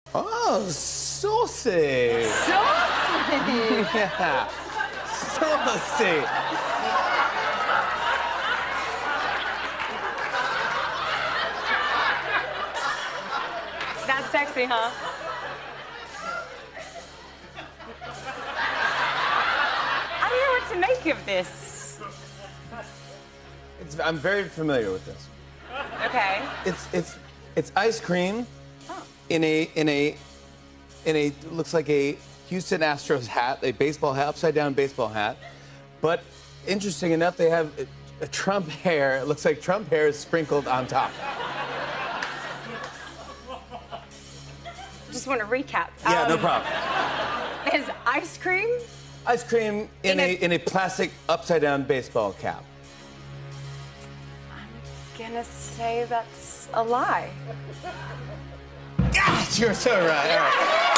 Oh, saucy. Saucy. Yeah. Saucy. That's sexy, huh? I don't know what to make of this. I'm very familiar with this. Okay. It's ice cream in a looks like a Houston Astros hat, a baseball hat, upside down baseball hat. But interesting enough, they have a Trump hair. It looks like Trump hair is sprinkled on top. Just want to recap. Yeah, no problem. Is ice cream? Ice cream in a plastic upside down baseball cap. I'm gonna say that's a lie. Gosh, you're so right. All right.